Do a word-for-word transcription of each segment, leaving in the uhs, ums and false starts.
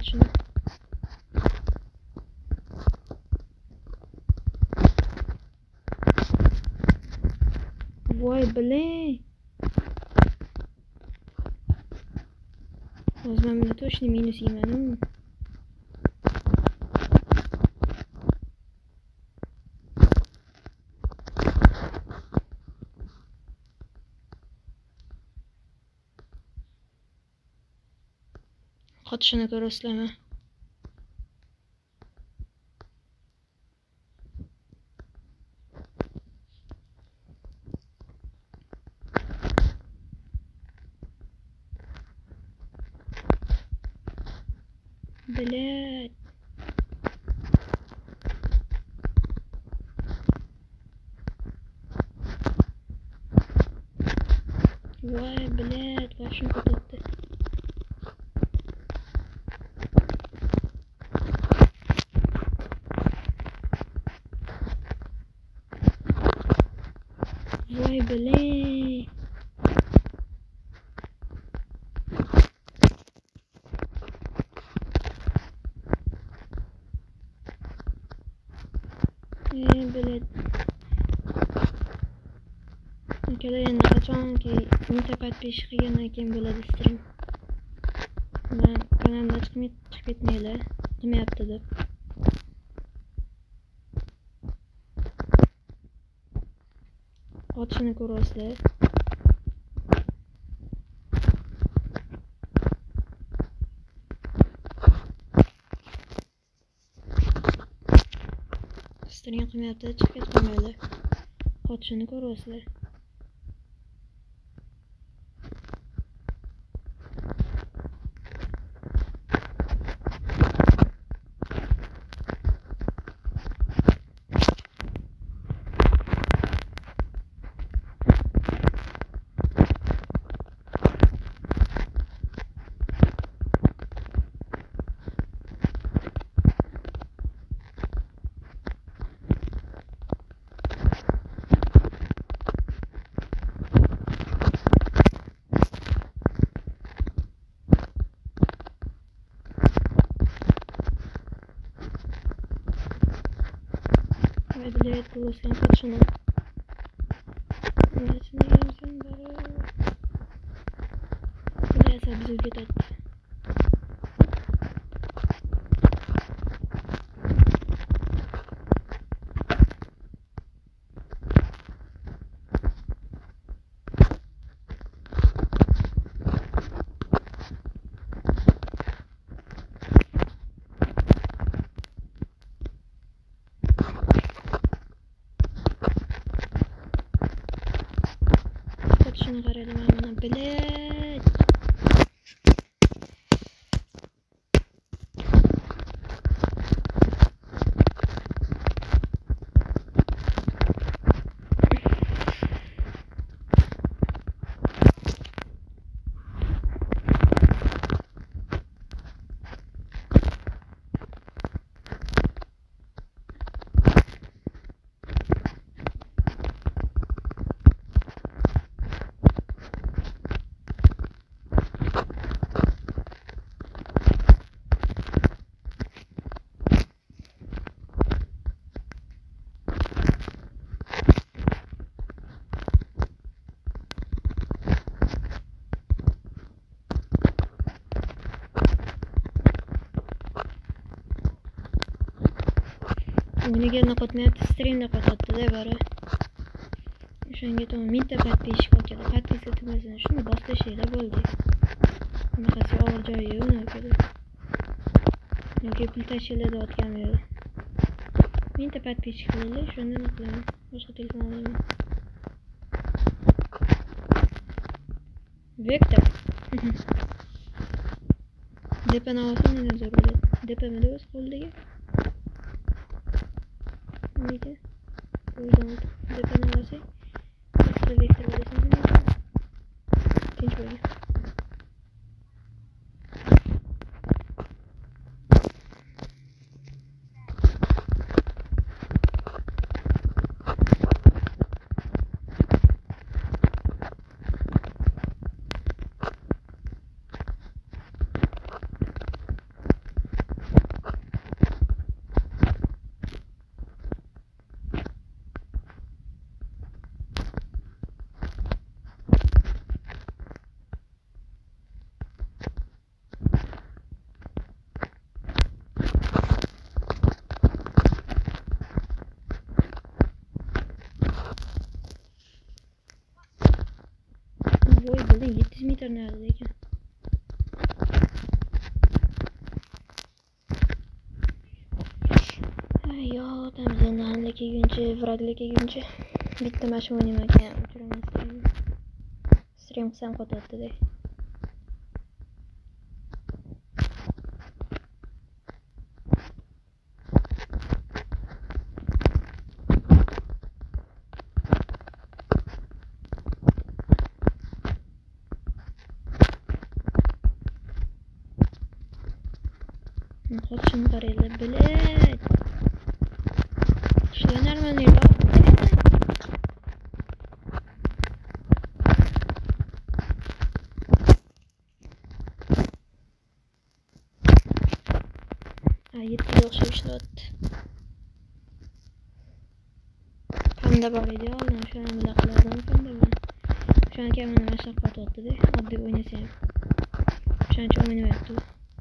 shuni. Voy biling. Hozir men buni точно minus yeyman. Qotishini ko'rasizlarmi? Блядь. Voy, блядь, boshim qotdi. Voy, biling. Eh, блядь. Akalar endi qachonki mingta подписчик qilgandan keyin bo'ladi stream. Men kanalimdan chiqib chiqib ketmaylar, qilmayapti deb. Otishini ko'rasizlar. Stream qilmayapti, chiqib ketmaylar. Otishini ko'rasizlar. Блядь, голос я пацана. Блядь, не гемзен бары. Блядь, обзор видать. Şunu qaraydım amına, блядь. O'ynaganni qotmayapti, streamda qotadi-da bari. O'shanga to'g'ri mingta подписчик oladi. Подписка tugmasini shuni bosib tashlanglar bo'ldi. Bunaqasi og'ir joyi yo'q unaqa. Yoki pul tashiladi otgani yo'q. mingta подписчик qilinglar, shunda nima qilaman? Boshqa telefon olaman. Vektor. Depani olsam nima zo'r bo'ladi? Depamda o'z qo'lidagi. Neydi? Buradan depani olsak, boshqa vektor olasizmi? Tinch bo'ling. kelguncha, vraglar kelguncha bitta mashina o'ynamak ekan, o'chiramasdan. Stream qilsam qotyapti-da. Qochishimni qaranglar, bilad. Ishlar normalniy. Ha, yettiga o'xshab ishlayapti. Panda bor edi, oldin o'shani bilan qilardim panda bilan. O'shani kamini mashq qilyapti-da, oddiy o'ynasa ham. O'shancha o'ynayapti.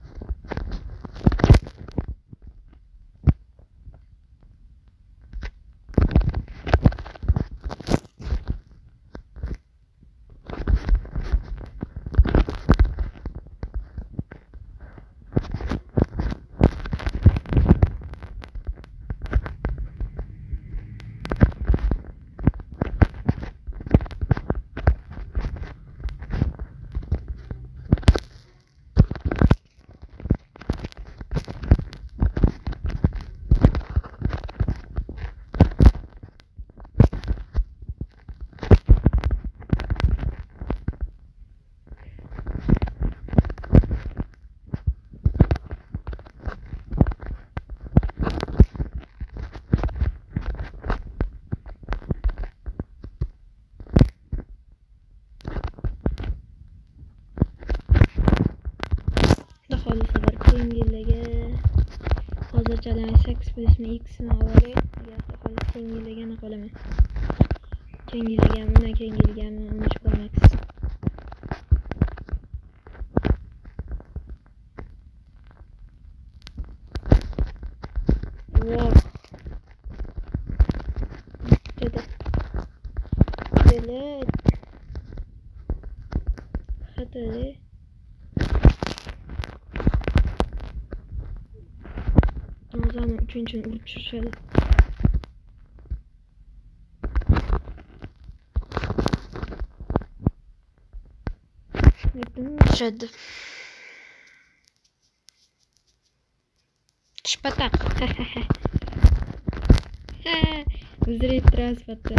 Hozirchalar sakkiz plusmi X'mi avvalo, hozir kengayligini qolaman. Kengayganmi, kengayganmi, uni chiqarmaksiz. Wow. Jada. Belet. Xatali. Ramazan'ın üçüncü uçuşu. Yaptım uçadı. Шпатак. Зрить транспорта.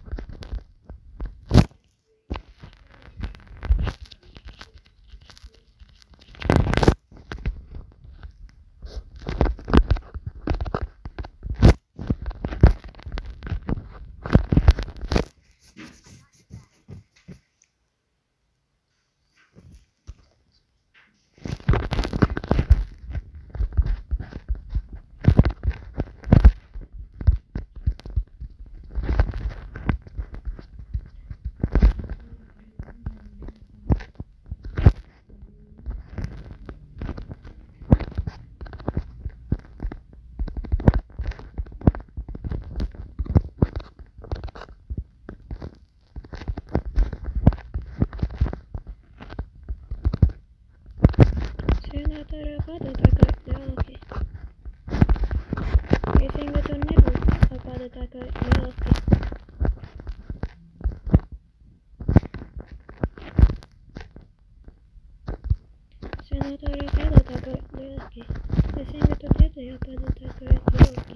Pada takar lelaki. Biasanya tuh niru pada takar lelaki. Senatore pada takar lelaki. Biasanya tuh dia ya pada takar lelaki.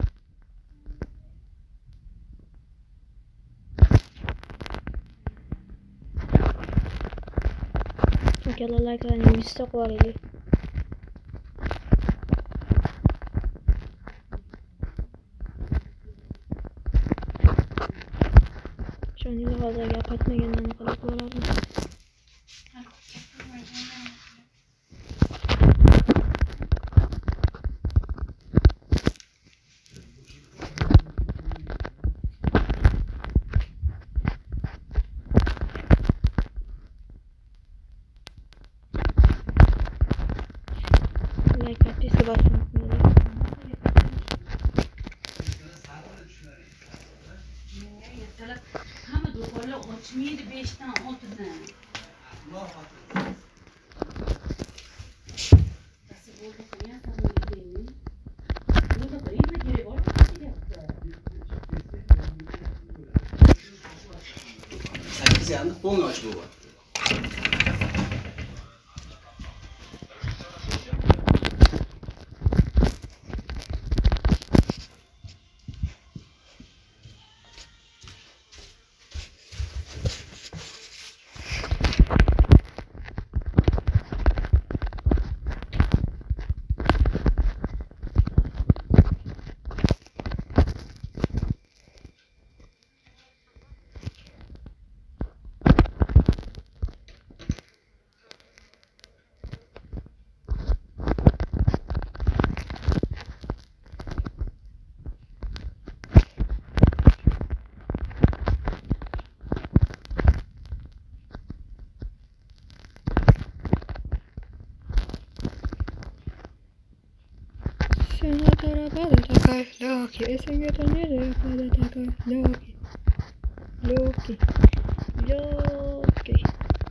Kalau like ini bisa keluar ini. Şöyle fazla yapatmayandan kalıp olalım. Like atıştı basın. Açmıydı beşten altıdan. Nasıl oldu ya sen öyle değil mi? Bunu da koyayım mı geri var mı? ekanni polni ochib bo'lyapti. Senatore pada takar Loki, esenge tonere pada takar Loki, Loki, Loki.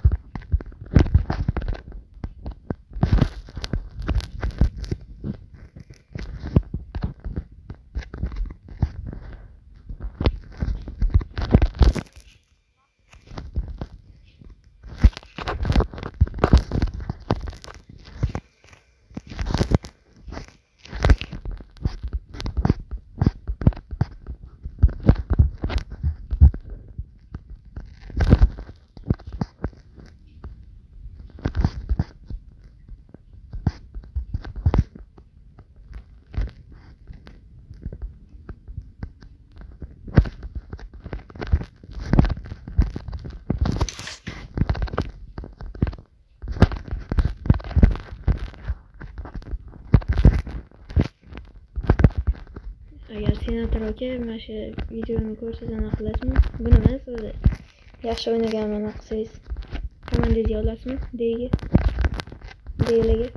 Agar senator aka mana shu videoni ko'rsa anaqa qilasizmi? Buni emas, o'zi yaxshi o'ynaganman qilsangiz. Komandangizga olasizmi? Deyga. Deylarga.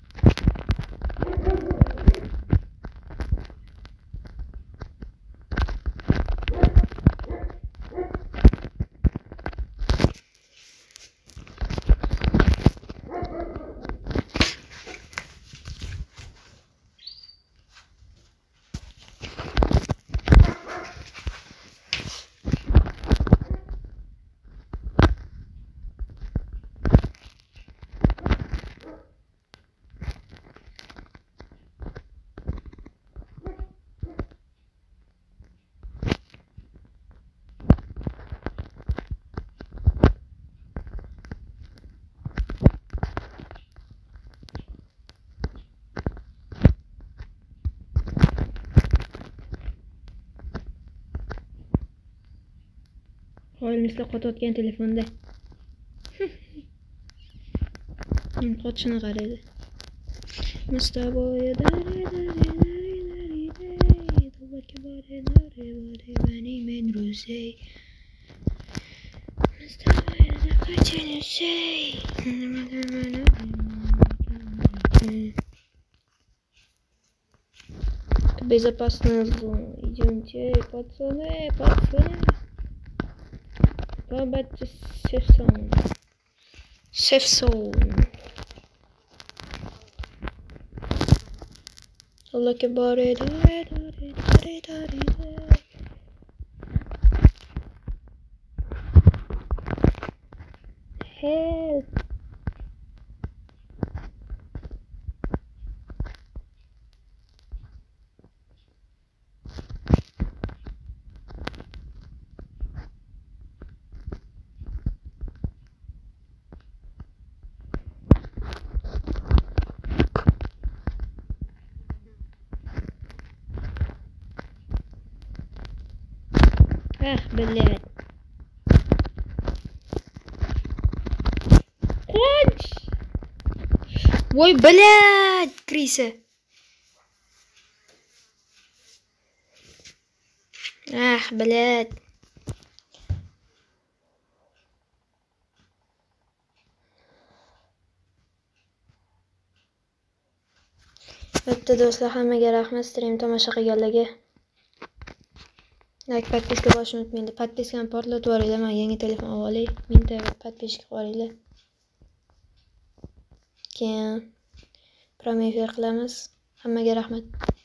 Qo'limizda qotayotgan telefonda. Qotishini qaraydi. Biz тобой дари дари дари дари дари Толбатga bori bori bori bani men ro'zay Biz тобой qachon usay Безопасную зону. Идемте, пацаны, пацаны. Побачите safe zone. Safe zone. Толбатga bori дари дари дари дари дари Help. Ах, блядь. Конч! Ой, блядь, Криса. Ах, блядь. Bitta do'stlar, hammaga rahmat, stream tomosha qilganlarga. Like, подписка bosishni unutmanglar. Подпискani portlatib yuboringlar. Men yangi telefon olay. Mingta подписчик qo'yinglar. Keyin promou efir qilamiz. Hammaga rahmat.